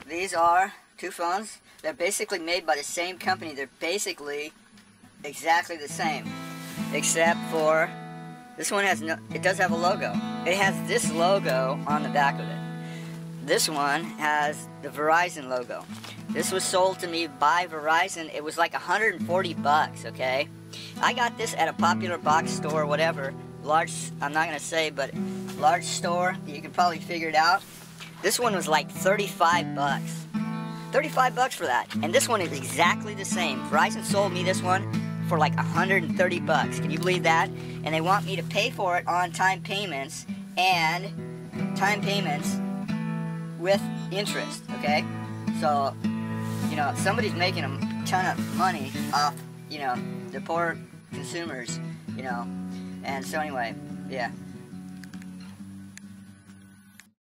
these are two phones. They're basically made by the same company. They're basically exactly the same, except for this one has no, it does have a logo. It has this logo on the back of it. This one has the Verizon logo. This was sold to me by Verizon. It was like 140 bucks, okay? I got this at a popular box store, whatever. Large, I'm not gonna say, but large store. You can probably figure it out. This one was like 35 bucks. 35 bucks for that. And this one is exactly the same. Verizon sold me this one for like 130 bucks. Can you believe that? And they want me to pay for it on time payments and time payments with interest, okay? So, you know, somebody's making a ton of money off, you know, the poor consumers, you know. And so anyway, yeah.